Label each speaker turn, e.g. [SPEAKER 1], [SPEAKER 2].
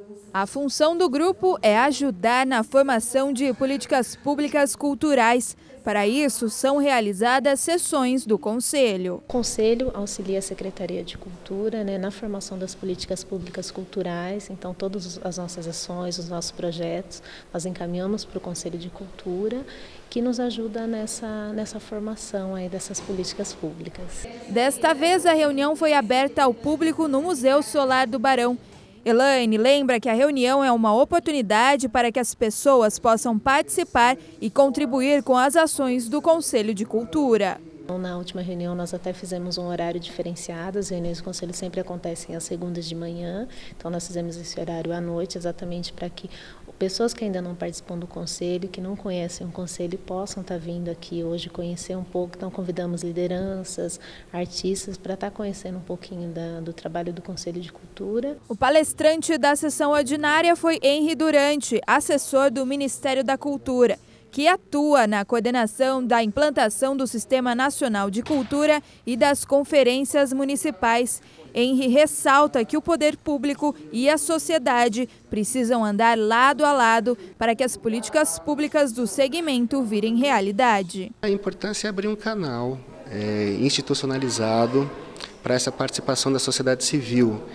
[SPEAKER 1] A função do grupo é ajudar na formação de políticas públicas culturais. Para isso, são realizadas sessões do Conselho.
[SPEAKER 2] O Conselho auxilia a Secretaria de Cultura, na formação das políticas públicas culturais. Então, todas as nossas ações, os nossos projetos, nós encaminhamos para o Conselho de Cultura, que nos ajuda nessa formação aí dessas políticas públicas.
[SPEAKER 1] Desta vez, a reunião foi aberta ao público no Museu Solar do Barão. Elaine lembra que a reunião é uma oportunidade para que as pessoas possam participar e contribuir com as ações do Conselho de Cultura.
[SPEAKER 2] Na última reunião nós até fizemos um horário diferenciado, as reuniões do Conselho sempre acontecem às segundas de manhã, então nós fizemos esse horário à noite exatamente para que pessoas que ainda não participam do Conselho, que não conhecem o Conselho, possam estar vindo aqui hoje conhecer um pouco. Então convidamos lideranças, artistas para estar conhecendo um pouquinho do trabalho do Conselho de Cultura.
[SPEAKER 1] O palestrante da sessão ordinária foi Henri Durante, assessor do Ministério da Cultura, que atua na coordenação da implantação do Sistema Nacional de Cultura e das conferências municipais. Henri ressalta que o poder público e a sociedade precisam andar lado a lado para que as políticas públicas do segmento virem realidade.
[SPEAKER 3] A importância é abrir um canal institucionalizado para essa participação da sociedade civil.